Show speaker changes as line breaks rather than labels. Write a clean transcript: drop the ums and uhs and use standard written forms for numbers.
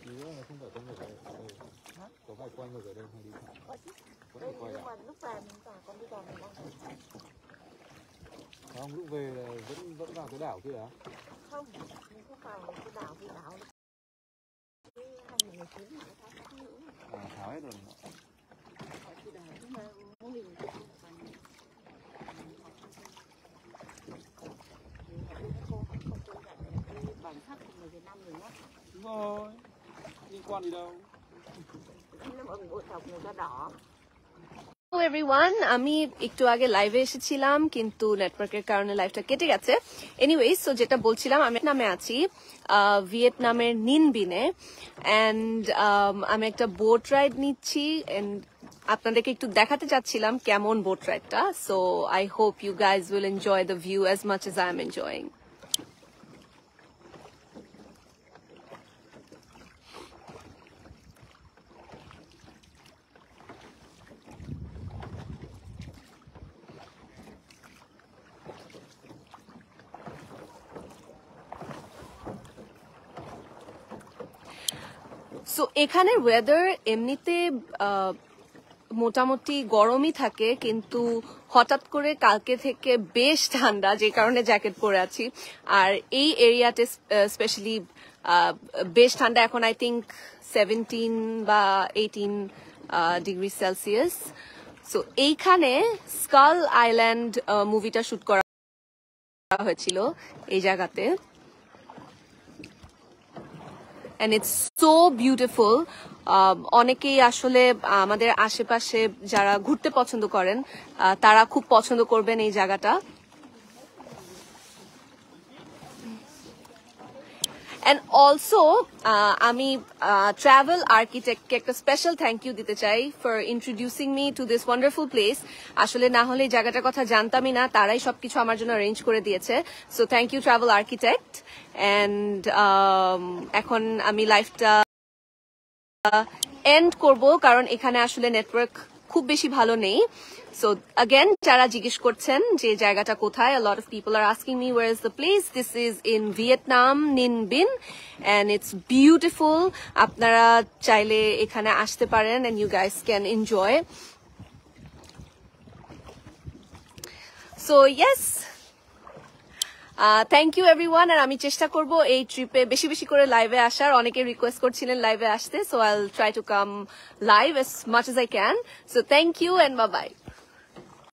Ý là không phải có người ở đây. Có phải quay ngược ở đây hay đi thẳng? Có thể quay lại.
Lúc về mình cả con đi đò mình đang
Không, lúc về là vẫn vào cái đảo kia hả?
không, mình không vào cái đảo vì đảo cái 2019 này tháo hết nữa.
Tháo hết rồi.
Thì đảo nhưng mà mô hình bản sắc của người Việt Nam mình á.
Đúng rồi, liên quan gì đâu.
Bộ tộc người da đỏ.
Hello everyone, আমি একটু আগে লাইভে এসেছিলাম কিন্তু নেটওয়ার্কের কারণে লাইভটা কেটে গেছে। এনিওয়েজ, সো যেটা বলছিলাম, আমি নামে আছি ভিয়েতনামের নিনবিনে এন্ড আমি একটা বোট রাইড নিচ্ছি এন্ড আপনাদেরকে একটু দেখাতে চাচ্ছিলাম কেমন বোট রাইডটা। So I hope you guys will enjoy the view as much as I am enjoying. So এখানে ওয়েদার এমনিতে মোটামুটি গরমই থাকে, কিন্তু হঠাৎ করে কালকে থেকে বেশ ঠান্ডা, যে কারণে জ্যাকেট পরে আছি। আর এই এরিয়াতে স্পেশালি বেশ ঠান্ডা, এখন আই থিঙ্ক 17 বা 18 ডিগ্রি সেলসিয়াস। সো এইখানে স্কাল আইল্যান্ড মুভিটা শুট করা হয়েছিল এই জায়গাতে। And it's so beautiful. অনেকেই আসলে আমাদের আশেপাশে যারা ঘুরতে পছন্দ করেন তারা খুব পছন্দ করবেন এই জায়গাটা। And also আমি ট্রাভেল আর্কিটেক্টকে একটা স্পেশাল থ্যাংক ইউ দিতে চাই for introducing me to this wonderful place. আসলে না হলে এই জায়গাটার কথা জানতামই না, তারাই সবকিছু আমার জন্য অ্যারেঞ্জ করে দিয়েছে। So thank you travel architect. And এখন আমি লাইফটা এন্ড করব কারণ এখানে আসলে নেটওয়ার্ক খুব বেশি ভালো নেই। So again, যারা জিজ্ঞেস করছেন যে জায়গাটা কোথায়, a lot of people are asking me where is the place. This is in Vietnam, Ninh Binh, and it's beautiful. আপনারা চাইলে এখানে আসতে পারেন and you guys can enjoy. So yes, thank you everyone. আর আমি চেষ্টা করব এই ট্রিপে বেশি বেশি করে লাইভে আসার। অনেকে রিকোয়েস্ট করছিলেন লাইভে আসতে, so I will try to come live as much as I can. So thank you and bye bye.